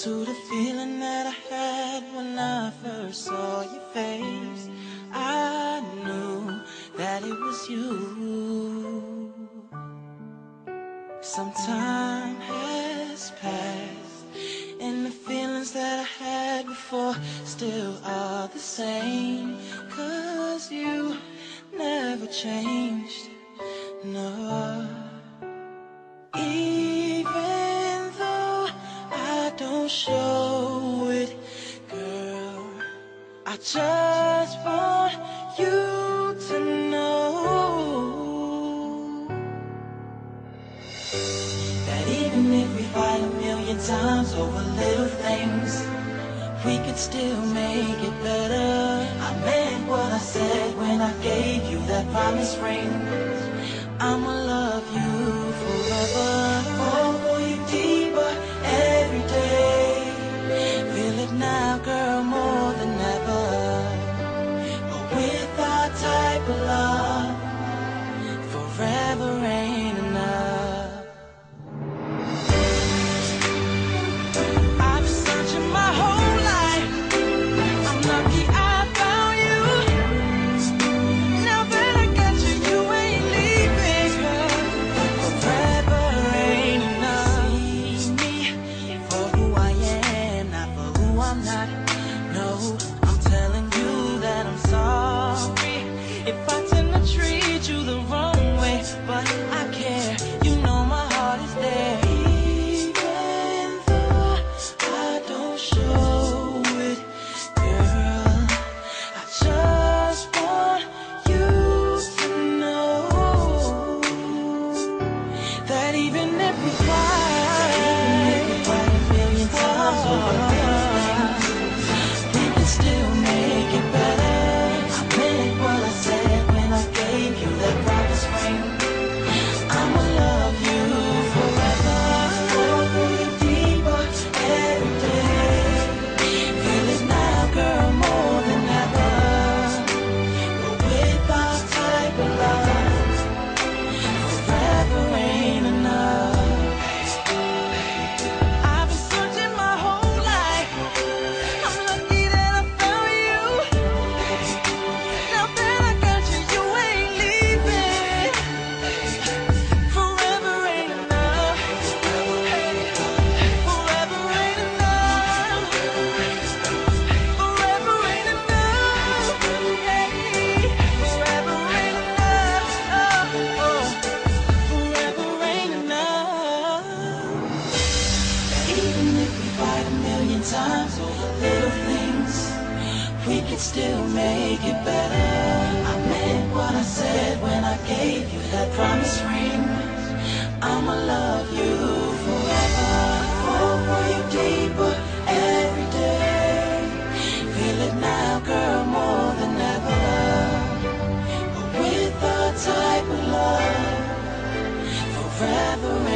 to the feeling that I had when I first saw your face. I knew that it was you. Some time has passed, and the feelings that I had before still are the same. 'Cause you never changed, no. Even though I don't show it, girl, I just want you to know that even if we fight a million times over little things, we could still make it better. I meant what I said when I gave you that promise ring. I'ma love you forever, fall for you deeper every day. Feel it now, girl, more than ever. But with our type of love, forever ain't enough. I've been searching my whole life, I'm lucky I found you. Now that I got you, you ain't leaving, girl. Forever ain't enough. See me for who I am, not for who I'm not. No, I'm telling you that I'm sorry if I tend to treat you the wrong way, but I care, you know my heart is there. Even though I don't show it, girl, I just want you to know that even if we fight a million times over things, we can still make it better. I meant what I said when I gave you that promise ring. I'ma love you forever, fall for you deeper every day. Feel it now, girl, more than ever. But with our type of love, forever ain't enough. I've been searching my whole life, I'm lucky that I found you. Now that I got you, you ain't leaving. Forever ain't enough. Forever ain't enough. Forever ain't enough. Forever ain't enough. Forever ain't enough. Even if we fight a million times over little things, we can still make it better. I meant what I said when I gave you that promise ring. I'ma love you forever, fall for you deeper every day. Feel it now, girl, more than ever. But with our type of love, forever